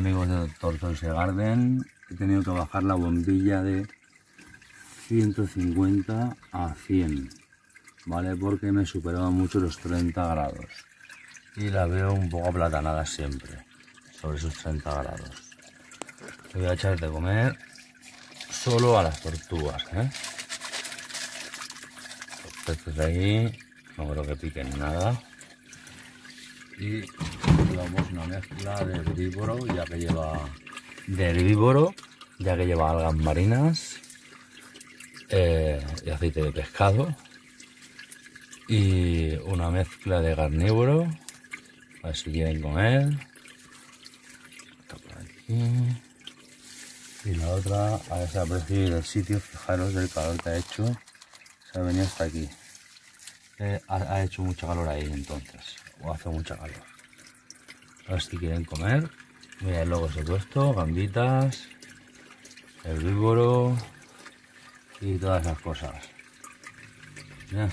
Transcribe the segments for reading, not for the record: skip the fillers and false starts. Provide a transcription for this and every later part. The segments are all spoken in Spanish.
amigos de Doctor Toys Garden, he tenido que bajar la bombilla de 150 a 100, ¿vale? Porque me superaba mucho los 30 grados y la veo un poco aplatanada siempre sobre esos 30 grados. Le voy a echar de comer solo a las tortugas, ¿eh? Los peces de ahí no creo que piquen nada. Y llevamos una mezcla de herbívoro, ya que lleva algas marinas, y aceite de pescado, y una mezcla de carnívoro, a ver si quieren comer. Está por aquí. Y la otra, a ver si apreciáis el sitio, fijaros del calor que ha hecho, se ha venido hasta aquí. Ha hecho mucho calor ahí entonces, o hace mucha calor. A ver si quieren comer. Mira, luego os he puesto gambitas, herbívoro y todas esas cosas. Mira.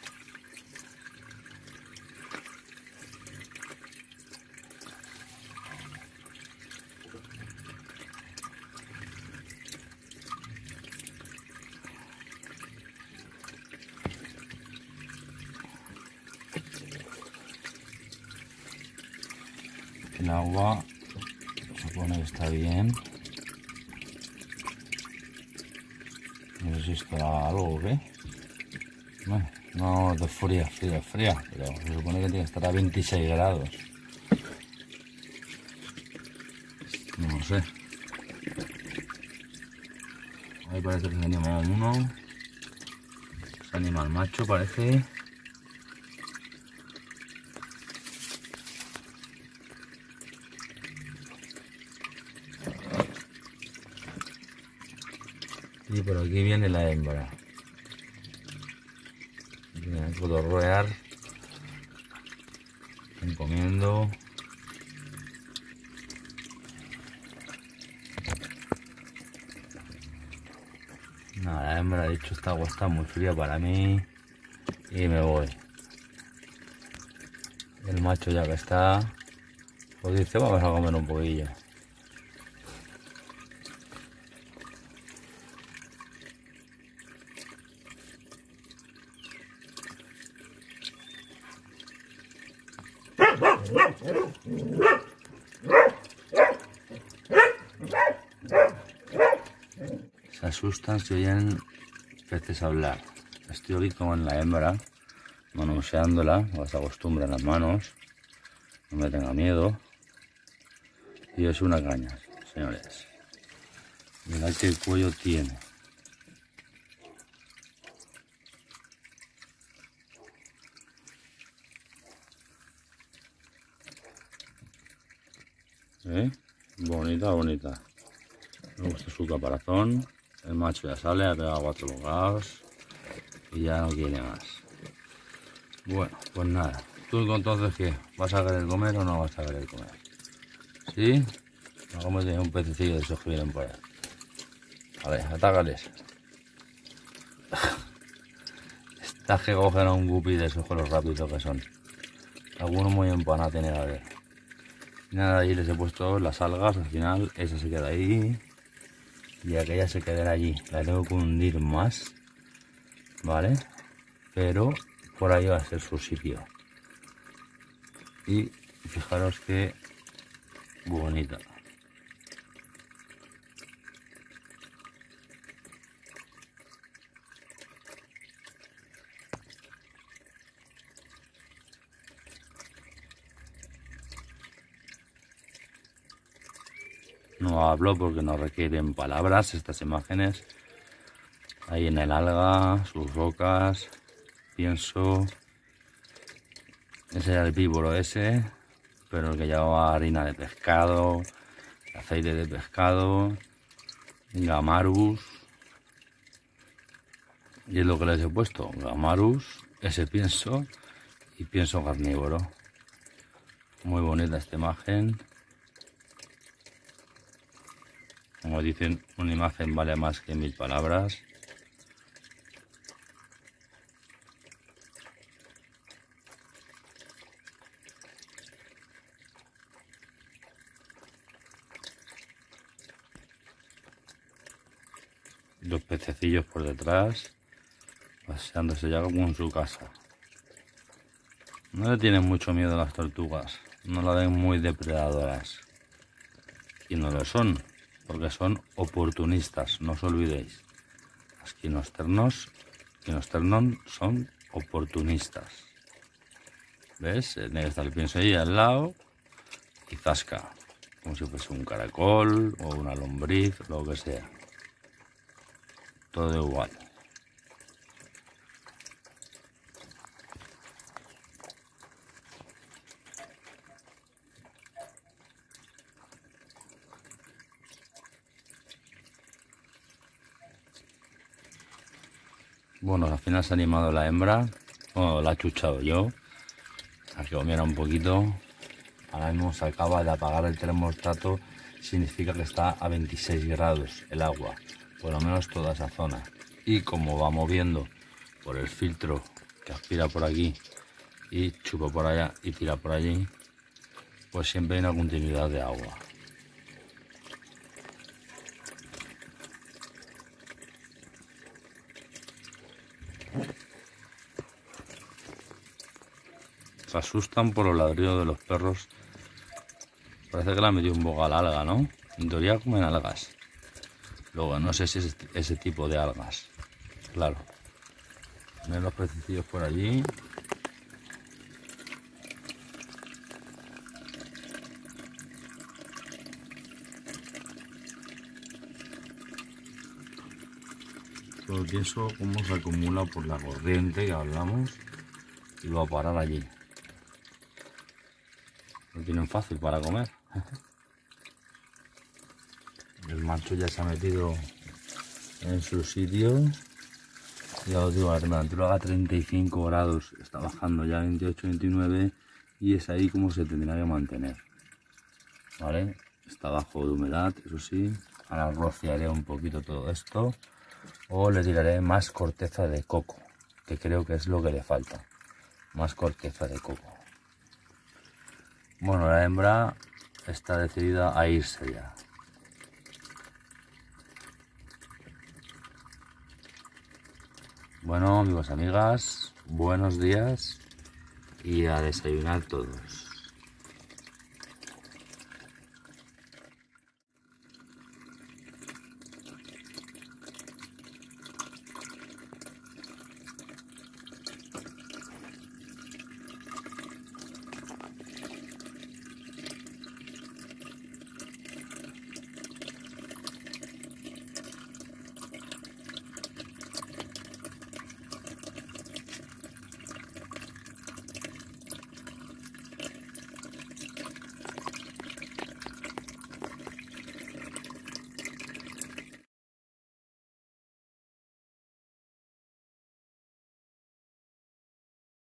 El agua supone que está bien. No sé si estará algo o qué. Bueno, no de fría, pero se supone que tiene que estar a 26 grados. No lo sé. Ahí parece que se anima uno. Se anima el macho, parece. Y por aquí viene la hembra. Puedo rodear. Están comiendo. Nada, la hembra ha dicho esta agua está muy fría para mí y me voy. El macho ya que está, pues dice vamos a comer un poquillo. Se asustan si oyen peces hablar. Estoy aquí como en la hembra, manoseándola, o se acostumbran las manos, no me tenga miedo. Y es una caña, señores. Mirad qué cuello tiene. ¿Eh? Bonita, bonita. Me gusta su caparazón. El macho ya sale, ha pegado 4 bocados y ya no quiere más. Bueno, pues nada. ¿Tú entonces qué? ¿Vas a querer comer o no vas a querer comer? ¿Sí? A comer un pececillo de esos que vienen por ahí. A ver, atácales. Estas que cogen a un guppy de esos con los rápidos que son. Algunos muy empanados tiene a ver. Y nada, ahí les he puesto las algas, al final esa se queda ahí. Y aquella se quedará allí. La tengo que hundir más, ¿vale? Pero por ahí va a ser su sitio. Y fijaros que bonita. No hablo porque no requieren palabras estas imágenes. Ahí en el alga, sus rocas, pienso. Ese era el víboro ese, pero el que llevaba harina de pescado, aceite de pescado, gamarus. Y es lo que les he puesto, gamarus, ese pienso y pienso carnívoro. Muy bonita esta imagen. Como dicen, una imagen vale más que 1000 palabras. Dos pececillos por detrás, paseándose ya como en su casa. No le tienen mucho miedo a las tortugas, no la ven muy depredadoras. Y no lo son, porque son oportunistas, no os olvidéis. Las quinosternos son oportunistas. ¿Ves? Tiene que estar el pienso ahí al lado y zasca, como si fuese un caracol o una lombriz, lo que sea. Todo igual. Bueno, al final se ha animado la hembra. Bueno, la he chuchado yo a que comiera un poquito. Ahora mismo se acaba de apagar el termostato. Significa que está a 26 grados el agua, por lo menos toda esa zona. Y como va moviendo por el filtro que aspira por aquí y chupa por allá y tira por allí, pues siempre hay una continuidad de agua. Se asustan por los ladridos de los perros. Parece que le han metido un boga al alga, ¿no? En teoría comen algas. Luego no sé si es ese tipo de algas. Claro. Ven los pececillos por allí. Todo el queso como se acumula por la corriente que hablamos y lo va a parar allí. Lo tienen fácil para comer. El macho ya se ha metido en su sitio. Ya os digo, la temperatura a 35 grados, está bajando ya a 28, 29 y es ahí como se tendrá que mantener. ¿Vale? Está bajo de humedad, eso sí. Ahora rociaré un poquito todo esto o le tiraré más corteza de coco, que creo que es lo que le falta. Más corteza de coco. Bueno, la hembra está decidida a irse ya. Bueno, amigos, amigas, buenos días y a desayunar todos.